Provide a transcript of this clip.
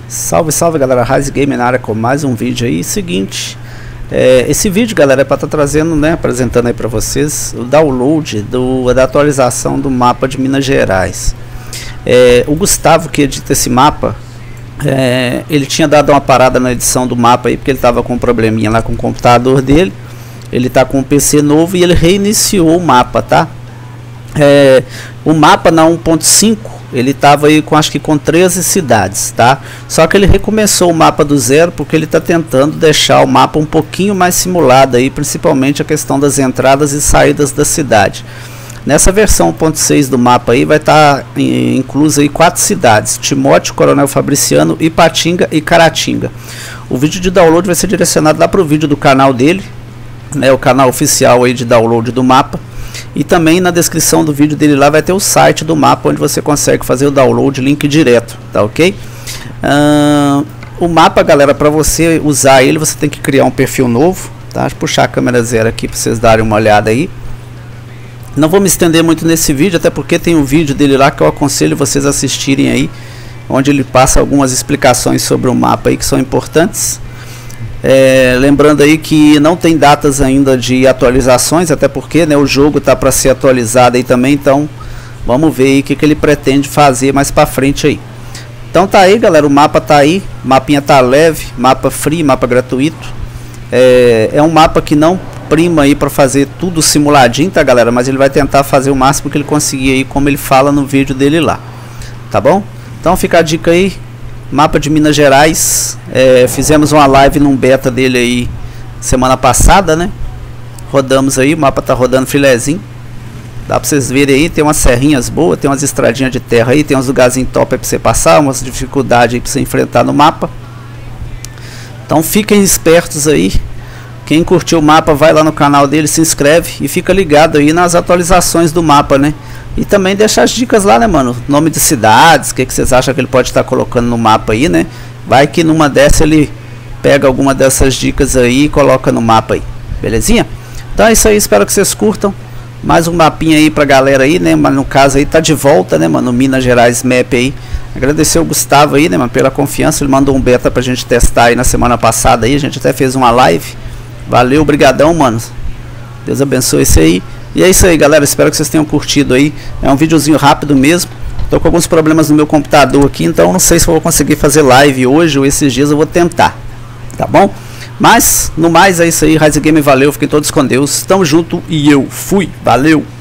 Salve, salve galera, Rise Game na área com mais um vídeo aí. Seguinte, esse vídeo galera é para estar trazendo, né, apresentando aí para vocês o download da atualização do mapa de Minas Gerais. O Gustavo que edita esse mapa, ele tinha dado uma parada na edição do mapa aí porque ele estava com um probleminha lá com o computador dele. Ele tá com um PC novo e ele reiniciou o mapa, tá? O mapa na 1.5 ele tava aí com, acho que com 13 cidades, tá? Só que ele recomeçou o mapa do zero porque ele tá tentando deixar o mapa um pouquinho mais simulado aí, principalmente a questão das entradas e saídas da cidade. Nessa versão 1.6 do mapa aí vai estar incluso aí 4 cidades: Timóteo, Coronel Fabriciano, Ipatinga e Caratinga. O vídeo de download vai ser direcionado lá pro vídeo do canal dele, né, o canal oficial aí de download do mapa. E também na descrição do vídeo dele lá vai ter o site do mapa onde você consegue fazer o download, link direto, tá ok? O mapa, galera, para você usar ele, você tem que criar um perfil novo, tá? Deixa eu puxar a câmera zero aqui para vocês darem uma olhada aí. Não vou me estender muito nesse vídeo, até porque tem um vídeo dele lá que eu aconselho vocês assistirem aí, onde ele passa algumas explicações sobre o mapa aí que são importantes. Lembrando aí que não tem datas ainda de atualizações, até porque, né, o jogo tá para ser atualizado aí também, então vamos ver aí o que ele pretende fazer mais para frente aí. Então tá aí galera, o mapa tá aí, mapinha tá leve, mapa free, mapa gratuito. É um mapa que não prima aí para fazer tudo simuladinho, tá galera, mas ele vai tentar fazer o máximo que ele conseguir aí, como ele fala no vídeo dele lá, tá bom? Então fica a dica aí. Mapa de Minas Gerais, fizemos uma live num beta dele aí semana passada, né? Rodamos aí, o mapa tá rodando filezinho. Dá pra vocês verem aí, tem umas serrinhas boas, tem umas estradinhas de terra aí, tem uns lugarzinhos top aí pra você passar, umas dificuldades aí pra você enfrentar no mapa. Então fiquem espertos aí. Quem curtiu o mapa vai lá no canal dele, se inscreve e fica ligado aí nas atualizações do mapa, né? E também deixa as dicas lá, né, mano? Nome de cidades, o que vocês acham que ele pode estar colocando no mapa aí, né? Vai que numa dessa ele pega alguma dessas dicas aí e coloca no mapa aí, belezinha? Então é isso aí, espero que vocês curtam. Mais um mapinha aí pra galera aí, né? Mas no caso aí tá de volta, né, mano? Minas Gerais Map aí. Agradecer o Gustavo aí, né, mano, pela confiança. Ele mandou um beta pra gente testar aí na semana passada aí. A gente até fez uma live. Valeu, brigadão, mano. Deus abençoe isso aí. E é isso aí, galera, espero que vocês tenham curtido aí. É um videozinho rápido mesmo. Tô com alguns problemas no meu computador aqui, então não sei se eu vou conseguir fazer live hoje ou esses dias, eu vou tentar, tá bom? Mas, no mais, é isso aí, Rise Game, valeu, fiquem todos com Deus. Tamo junto e eu fui, valeu!